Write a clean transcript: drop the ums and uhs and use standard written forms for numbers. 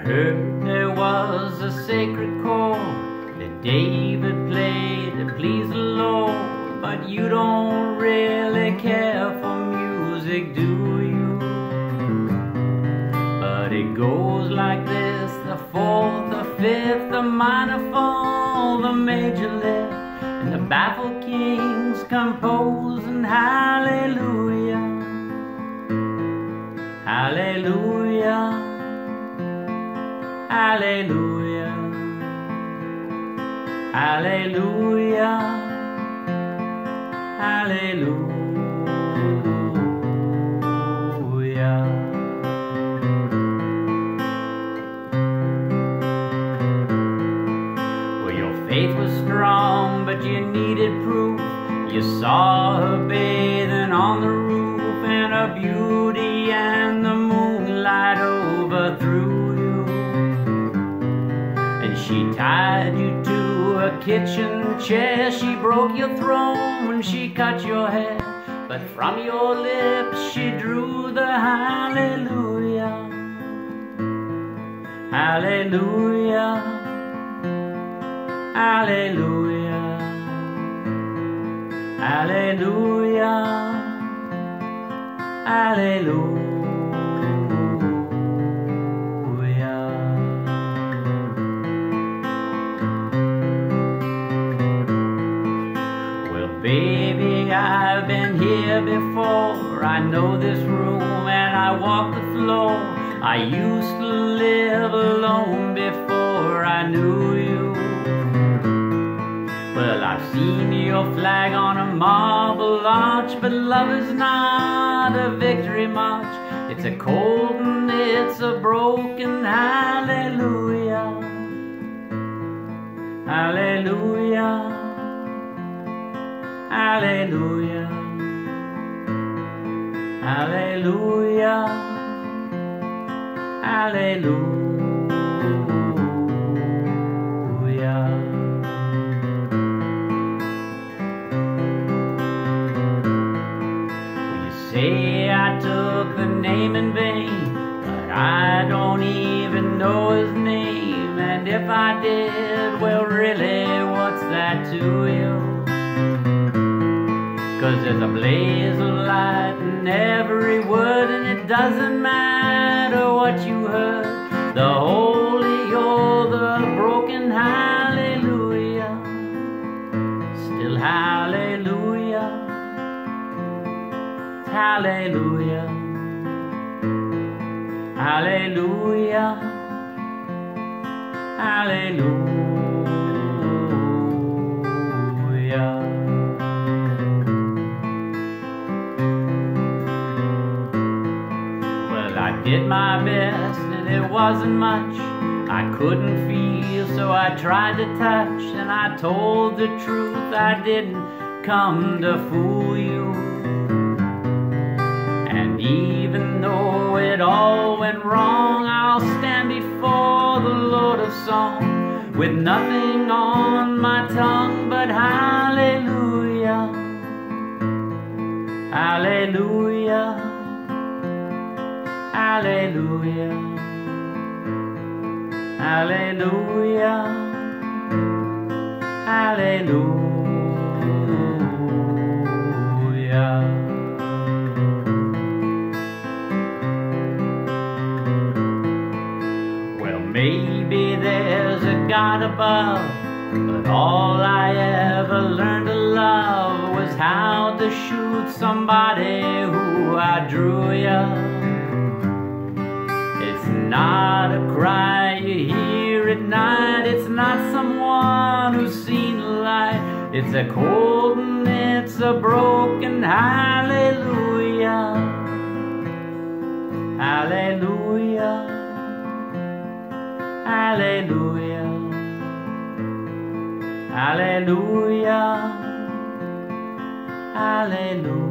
heard there was a sacred chord that David played to please the Lord, but you don't really care for music, do you? But it goes like this: the fourth, the fifth, the minor fall, the major lift, and the baffled kings compose and hallelujah, hallelujah, hallelujah, hallelujah, hallelujah. Well, your faith was strong, but you needed proof. You saw her bathing on the roof, and her beauty and the moonlight overthrew you. And she tied you to a kitchen chair. She broke your throne when she cut your hair, but from your lips she drew the hallelujah, hallelujah, hallelujah, hallelujah, hallelujah. Well, baby, I've been here before. I know this room and I walk the floor. I used to live alone before I knew you. Well, I've seen your flag on a marble arch, but love is not a victory march. It's a cold and it's a broken hallelujah, hallelujah, hallelujah, hallelujah, hallelujah. Say I took the name in vain, but I don't even know his name. And if I did, well really, what's that to you? 'Cause there's a blaze of light in every word, and it doesn't matter what you heard. The holy or the broken hallelujah, still hallelujah, hallelujah, hallelujah, hallelujah. Well, I did my best and it wasn't much. I couldn't feel, so I tried to touch, and I told the truth. I didn't come to fool you. Even though it all went wrong, I'll stand before the Lord of song with nothing on my tongue but hallelujah, hallelujah, hallelujah, hallelujah, hallelujah. Maybe there's a God above, but all I ever learned to love was how to shoot somebody who outdrew ya. It's not a cry you hear at night. It's not someone who's seen the light. It's a cold and it's a broken hallelujah, hallelujah, hallelujah, hallelujah, hallelujah.